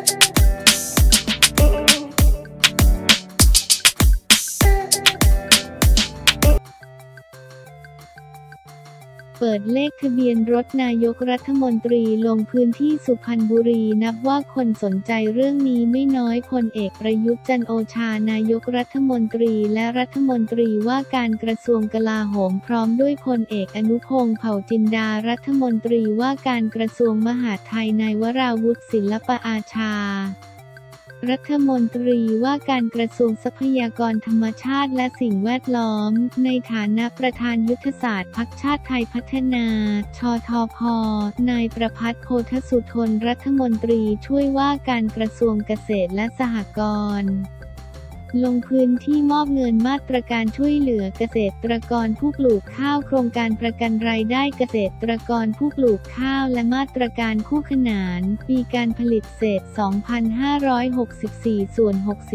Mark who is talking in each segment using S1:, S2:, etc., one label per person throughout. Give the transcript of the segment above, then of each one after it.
S1: เปิดเลขทะเบียนรถนายกรัฐมนตรีลงพื้นที่สุพรรณบุรีนับว่าคนสนใจเรื่องนี้ไม่น้อยพลเอกประยุทธ์จันทร์โอชานายกรัฐมนตรีและรัฐมนตรีว่าการกระทรวงกลาโหมพร้อมด้วยพลเอกอนุพงษ์เผ่าจินดารัฐมนตรีว่าการกระทรวงมหาดไทยนายวราวุฒิศิลปอาชารัฐมนตรีว่าการกระทรวงทรัพยากรธรรมชาติและสิ่งแวดล้อมในฐานะประธานยุทธศาสตร์พรรคชาติไทยพัฒนาชทพ.นายประภัสโพธสุทนรัฐมนตรีช่วยว่าการกระทรวงเกษตรและสหกรณ์ลงพื้นที่มอบเงินมาตรการช่วยเหลือเกษตรกรผู้ปลูกข้าวโครงการประกันรายได้เกษตรกรผู้ปลูกข้าวและมาตรการคู่ขนานปีการผลิตเศษ 2564 ส่วน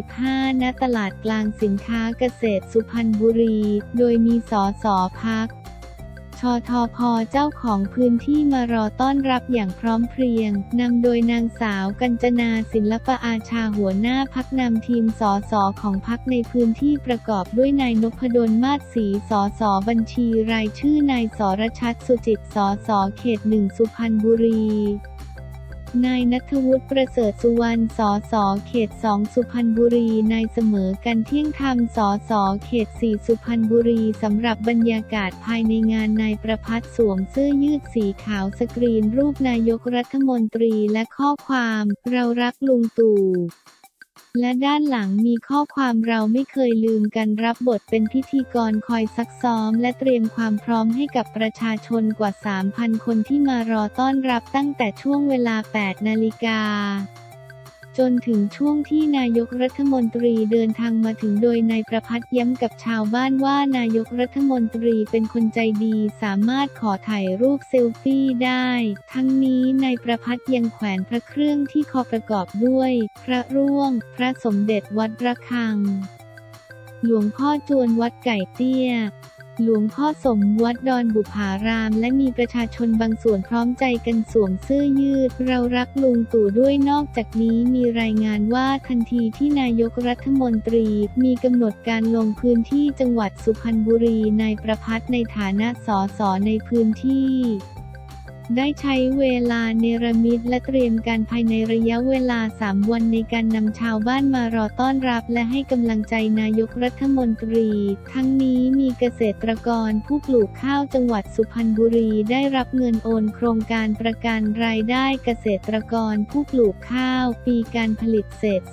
S1: 65 ณ ตลาดกลางสินค้าเกษตรสุพรรณบุรีโดยมีสส.พรรคชทพ.เจ้าของพื้นที่มารอต้อนรับอย่างพร้อมเพรียงนำโดยนางสาวกัญจนาศิลปอาชาหัวหน้าพรรคนำทีมสส.ของพรรคในพื้นที่ประกอบด้วยนายนพดลมาศศรีสส.บัญชีรายชื่อนายสรชัดสุจิตสส.เขต 1 สุพรรณบุรีนายณัฐวุฒิประเสริฐสุวรรณสส.เขต 2 สุพรรณบุรีนายเสมอกันเที่ยงธรรมสส.เขต 4 สุพรรณบุรีสำหรับบรรยากาศภายในงานนายประภัสสวมเสื้อยืดสีขาวสกรีนรูปนายกรัฐมนตรีและข้อความเรารักลุงตู่และด้านหลังมีข้อความเราไม่เคยลืมกันรับบทเป็นพิธีกรคอยซักซ้อมและเตรียมความพร้อมให้กับประชาชนกว่า 3,000 คนที่มารอต้อนรับตั้งแต่ช่วงเวลา 8 นาฬิกาจนถึงช่วงที่นายกรัฐมนตรีเดินทางมาถึงโดยนายประภัสย้ำกับชาวบ้านว่านายกรัฐมนตรีเป็นคนใจดีสามารถขอถ่ายรูปเซลฟี่ได้ทั้งนี้นายประภัสยังแขวนพระเครื่องที่คอประกอบด้วยพระร่วงพระสมเด็จวัดระฆังหลวงพ่อจวนวัดไก่เตี้ยหลวงพ่อสมวัดดอนบุภารามและมีประชาชนบางส่วนพร้อมใจกันสวมเสื้อยืดเรารักลุงตู่ด้วยนอกจากนี้มีรายงานว่าทันทีที่นายกรัฐมนตรีมีกำหนดการลงพื้นที่จังหวัดสุพรรณบุรีนายประภัสในฐานะสสในพื้นที่ได้ใช้เวลาเนรมิตและเตรียมการภายในระยะเวลา 3 วันในการนำชาวบ้านมารอต้อนรับและให้กำลังใจนายกรัฐมนตรีทั้งนี้มีเกษตรกรผู้ปลูกข้าวจังหวัดสุพรรณบุรีได้รับเงินโอนโครงการประกันรายได้เกษตรกรผู้ปลูกข้าวปีการผลิตเศษ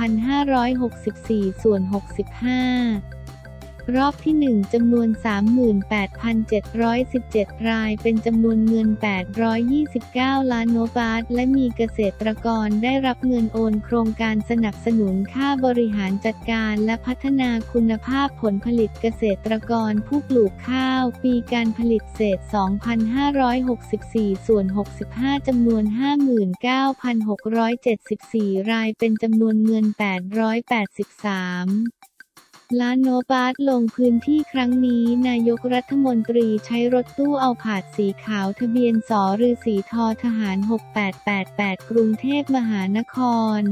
S1: 2564 ส่วน 65รอบที่ 1 จำนวน 38,717 รายเป็นจำนวนเงิน 829 ล้านบาทและมีเกษตรกรได้รับเงินโอนโครงการสนับสนุนค่าบริหารจัดการและพัฒนาคุณภาพผลผลิตเกษตรกรผู้ปลูกข้าวปีการผลิตเศษ 2,564 ส่วน 65 จำนวน 59,674 รายเป็นจำนวนเงิน 883ล้านบาทลงพื้นที่ครั้งนี้นายกรัฐมนตรีใช้รถตู้เอาผาดสีขาวทะเบียนสฤษีททหาร 6888 กรุงเทพมหานคร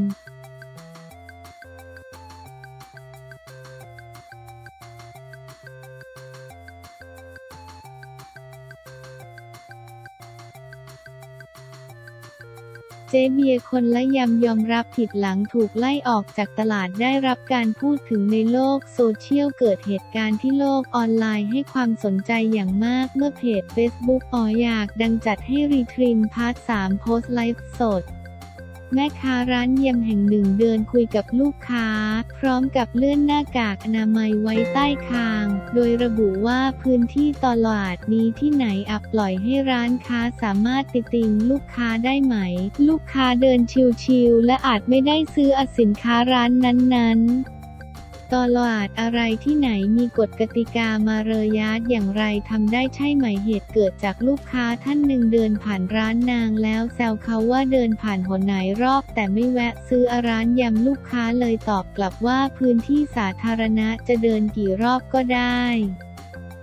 S1: เจ๊เบียร์คนละยำยอมรับผิดหลังถูกไล่ออกจากตลาดได้รับการพูดถึงในโลกโซเชียลเกิดเหตุการณ์ที่โลกออนไลน์ให้ความสนใจอย่างมากเมื่อเพจ Facebook อยากดังจัดให้รีทรินพาร์ท 3 โพสต์ไลฟ์สดแม่ค้าร้านยำแห่งหนึ่งเดินคุยกับลูกค้าพร้อมกับเลื่อนหน้ากากอนามัยไว้ใต้คางโดยระบุว่าพื้นที่ตลาดนี้ที่ไหนปล่อยให้ร้านค้าสามารถติติงลูกค้าได้ไหมลูกค้าเดินชิลๆและอาจไม่ได้ซื้อสินค้าร้านนั้นๆตลาดอะไรที่ไหนมีกฎกติกามารยาทอย่างไรทำได้ใช่ไหมเหตุเกิดจากลูกค้าท่านหนึ่งเดินผ่านร้านนางแล้วแซวเขาว่าเดินผ่านหนไหนรอบแต่ไม่แวะซื้อร้านยำลูกค้าเลยตอบกลับว่าพื้นที่สาธารณะจะเดินกี่รอบก็ได้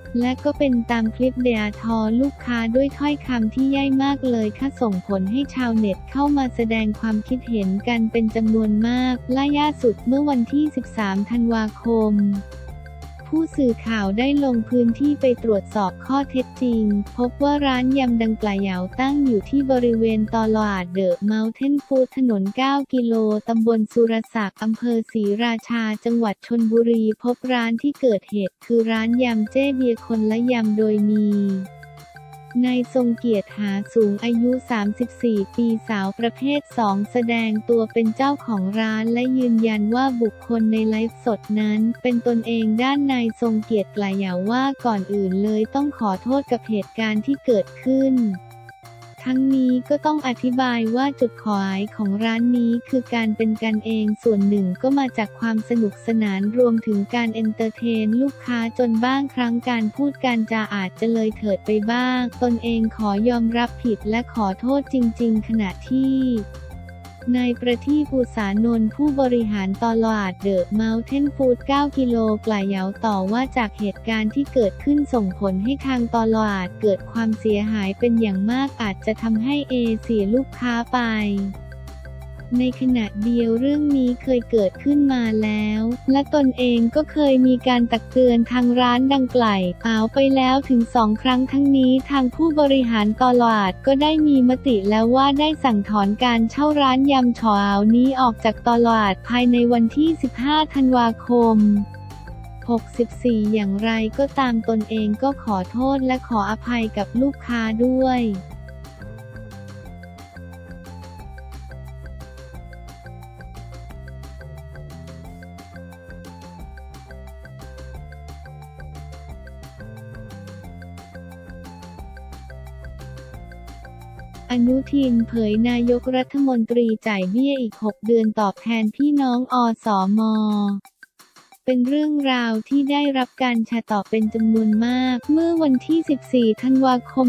S1: และก็เป็นตามคลิปเดะทอลูกค้าด้วยถ้อยคำที่แย่มากเลยค่ะส่งผลให้ชาวเน็ตเข้ามาแสดงความคิดเห็นกันเป็นจำนวนมากล่าสุดเมื่อวันที่ 13 ธันวาคมผู้สื่อข่าวได้ลงพื้นที่ไปตรวจสอบข้อเท็จจริงพบว่าร้านยำดังกล่าวตั้งอยู่ที่บริเวณตลาดเดอะเมาน์เทนฟู้ดถนน 9 กิโลตำบลสุรศักดิ์อำเภอศรีราชาจังหวัดชลบุรีพบร้านที่เกิดเหตุคือร้านยำเจ๊เบียร์คนละยำโดยมีนายทรงเกียรติหาสูงอายุ 34 ปีสาวประเภท 2 แสดงตัวเป็นเจ้าของร้านและยืนยันว่าบุคคลในไลฟ์สดนั้นเป็นตนเองด้านนายทรงเกียรติกล่าวว่าก่อนอื่นเลยต้องขอโทษกับเหตุการณ์ที่เกิดขึ้นทั้งนี้ก็ต้องอธิบายว่าจุดขายของร้านนี้คือการเป็นกันเองส่วนหนึ่งก็มาจากความสนุกสนานรวมถึงการเอนเตอร์เทนลูกค้าจนบ้างครั้งการพูดการจาอาจจะเลยเถิดไปบ้างตนเองขอยอมรับผิดและขอโทษจริงๆขณะที่นายประทีป อุษานนท์ผู้บริหารตลาดเดอะเมาน์เทนฟู้ด 9 กิโลกล่าวต่อว่าจากเหตุการณ์ที่เกิดขึ้นส่งผลให้ทางตลาดเกิดความเสียหายเป็นอย่างมากอาจจะทำให้เสียลูกค้าไปในขณะเดียวเรื่องนี้เคยเกิดขึ้นมาแล้วและตนเองก็เคยมีการตักเตือนทางร้านดังกล่าวไปแล้วถึง2 ครั้งทั้งนี้ทางผู้บริหารตลาดก็ได้มีมติแล้วว่าได้สั่งถอนการเช่าร้านยำฉอาวนี้ออกจากตลาดภายในวันที่ 15 ธันวาคม 64 อย่างไรก็ตามตนเองก็ขอโทษและขออภัยกับลูกค้าด้วยอนุทินเผยนายกรัฐมนตรีจ่ายเบี้ยอีก 6 เดือนตอบแทนพี่น้องอสม.เป็นเรื่องราวที่ได้รับการแชร์ต่อเป็นจำนวนมากเมื่อวันที่ 14 ธันวาคม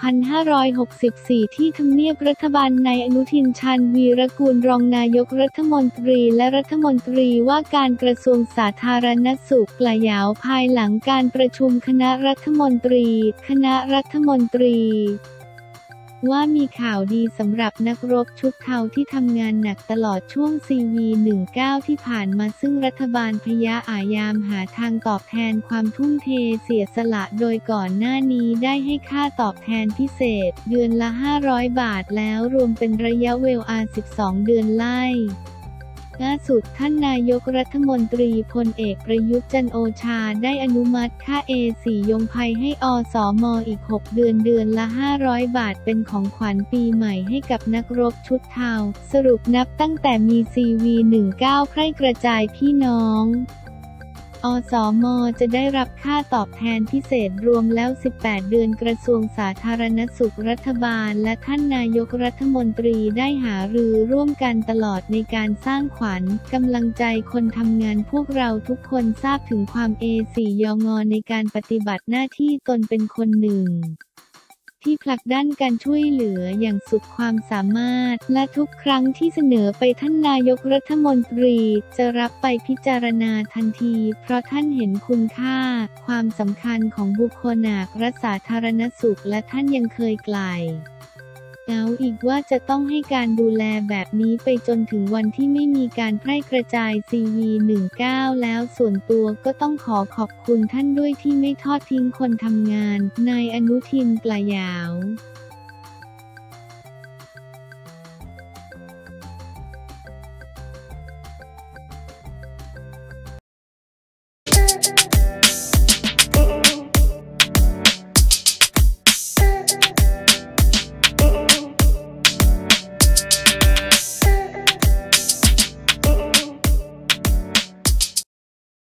S1: 2564 ที่ทำเนียบรัฐบาลนายอนุทิน ชาญวีรกูลรองนายกรัฐมนตรีและรัฐมนตรีว่าการกระทรวงสาธารณสุขกล่าวภายหลังการประชุมคณะรัฐมนตรีว่ามีข่าวดีสำหรับนักรบชุดเทาที่ทำงานหนักตลอดช่วง CV19 ที่ผ่านมาซึ่งรัฐบาลพยายามหาทางตอบแทนความทุ่มเทเสียสละโดยก่อนหน้านี้ได้ให้ค่าตอบแทนพิเศษเดือนละ 500 บาทแล้วรวมเป็นระยะเวลา 12 เดือนไล่ล่าสุดท่านนายกรัฐมนตรีพลเอกประยุทธ์จันทร์โอชาได้อนุมัติค่า 4 ยงภัยให้อสม.อีก 6 เดือนละ 500 บาทเป็นของขวัญปีใหม่ให้กับนักรบชุดเทาสรุปนับตั้งแต่มี CV19 แพร่กระจายพี่น้องอสม.จะได้รับค่าตอบแทนพิเศษรวมแล้ว 18 เดือนกระทรวงสาธารณสุขรัฐบาลและท่านนายกรัฐมนตรีได้หารือร่วมกันตลอดในการสร้างขวัญกำลังใจคนทำงานพวกเราทุกคนทราบถึงความ4 ยง.ในการปฏิบัติหน้าที่ตนเป็นคนหนึ่งที่ผลักดันการช่วยเหลืออย่างสุดความสามารถและทุกครั้งที่เสนอไปท่านนายกรัฐมนตรีจะรับไปพิจารณาทันทีเพราะท่านเห็นคุณค่าความสำคัญของบุคคลรักษาสาธารณสุขและท่านยังเคยกล่าวอีกว่าจะต้องให้การดูแลแบบนี้ไปจนถึงวันที่ไม่มีการแพร่กระจาย CV19 แล้วส่วนตัวก็ต้องขอบคุณท่านด้วยที่ไม่ทอดทิ้งคนทำงานนายอนุทินกล่าว